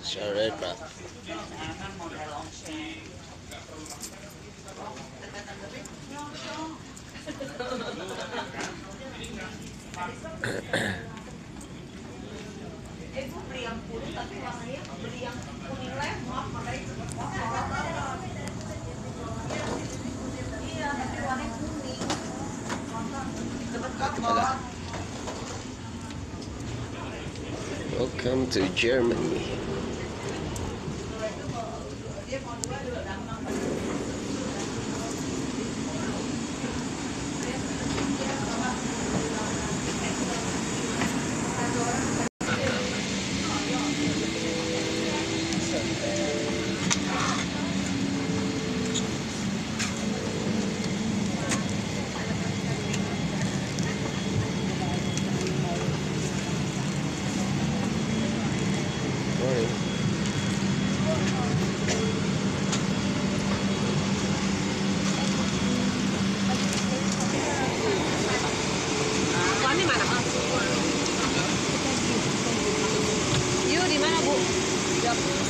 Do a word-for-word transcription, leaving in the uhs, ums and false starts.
Syareka. Ibu beli yang kuning tapi warnanya beli yang kuning lemon makanya iya tapi warnanya kuning dapat kapan. Welcome to Germany. Morning. Tuan di mana? Yuk di mana Bu?